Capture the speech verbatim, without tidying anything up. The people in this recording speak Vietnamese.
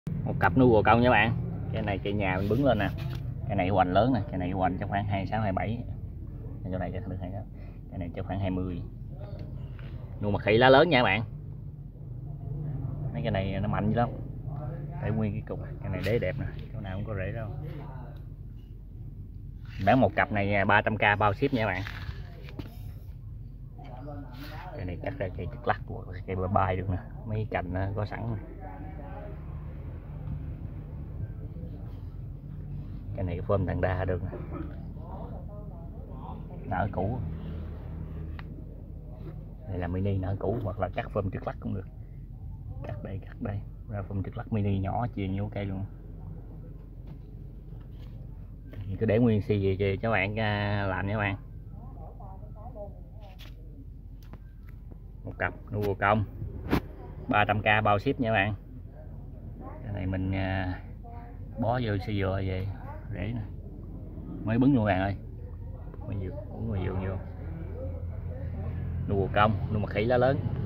Một cặp nuôi bồ công nha bạn. Cái này cây nhà mình bứng lên nè. Cái này hoành lớn nè, cái này hoành chắc khoảng hai mươi sáu hai mươi bảy. Chỗ này chắc được hai mươi sáu. Cái này chắc khoảng hai mươi. Nuôi mật khỉ lá lớn nha các bạn. Mấy cái này nó mạnh dữ lắm. Để nguyên cái cục. Cái này đế đẹp nè, chỗ nào cũng có rễ đâu. Bán một cặp này ba trăm k bao ship nha các bạn. Cái này cắt ra cây chất lắc của cây bơ bay được nè, mấy cành có sẵn nè. Cái này phơm thằng đa được nè. Nở cũ. Đây là mini nở cũ hoặc là cắt phơm chất lắc cũng được. Cắt đây, cắt đây, ra phơm chất lắc mini nhỏ chia vô cây luôn. Thì cứ để nguyên xi gì cho các bạn làm nha các bạn. Một cặp nuôi bồ công ba trăm k bao ship nha các bạn. Cái này mình bó vô xi dừa về để nè. Mới bứng luôn bạn ơi. Mới vừa, bứng mới vừa vô. Nuôi bồ công, nuôi mật khỉ lá lớn.